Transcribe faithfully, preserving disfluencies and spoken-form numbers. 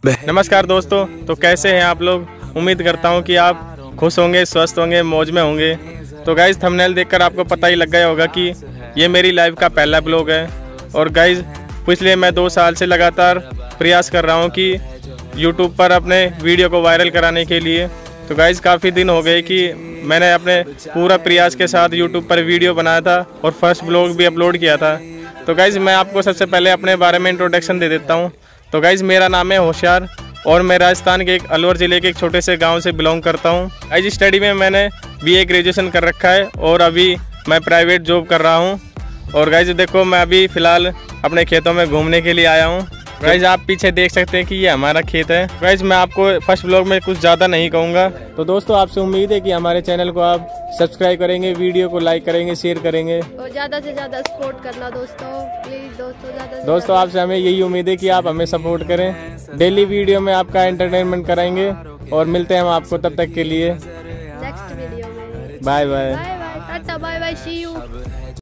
नमस्कार दोस्तों, तो कैसे हैं आप लोग। उम्मीद करता हूं कि आप खुश होंगे, स्वस्थ होंगे, मौज में होंगे। तो गाइज़ थंबनेल देखकर आपको पता ही लग गया होगा कि ये मेरी लाइफ का पहला ब्लॉग है। और गाइज़ पिछले मैं दो साल से लगातार प्रयास कर रहा हूं कि यूट्यूब पर अपने वीडियो को वायरल कराने के लिए। तो गाइज़ काफ़ी दिन हो गए कि मैंने अपने पूरा प्रयास के साथ यूट्यूब पर वीडियो बनाया था और फर्स्ट ब्लॉग भी अपलोड किया था। तो गाइज़ मैं आपको सबसे पहले अपने बारे में इंट्रोडक्शन दे देता हूँ। तो गाइज़ मेरा नाम है होशियार और मैं राजस्थान के एक अलवर ज़िले के एक छोटे से गांव से बिलोंग करता हूं। गाइज़ स्टडी में मैंने बीए ग्रेजुएशन कर रखा है और अभी मैं प्राइवेट जॉब कर रहा हूं। और गाइज़ देखो मैं अभी फ़िलहाल अपने खेतों में घूमने के लिए आया हूं। गाइज़ आप पीछे देख सकते हैं कि ये हमारा खेत है। गाइज़ मैं आपको फर्स्ट ब्लॉग में कुछ ज़्यादा नहीं कहूँगा। तो दोस्तों आपसे उम्मीद है कि हमारे चैनल को आप सब्सक्राइब करेंगे, वीडियो को लाइक करेंगे, शेयर करेंगे और ज़्यादा से ज़्यादा सपोर्ट करना दोस्तों, प्लीज़ दोस्तों ज़्यादा से दोस्तों आपसे हमें यही उम्मीद है कि आप हमें सपोर्ट करें। डेली वीडियो में आपका एंटरटेनमेंट कराएंगे और मिलते हैं हम आपको तब तक के लिए नेक्स्ट वीडियो में। Bye bye bye bye, tata bye bye, see you.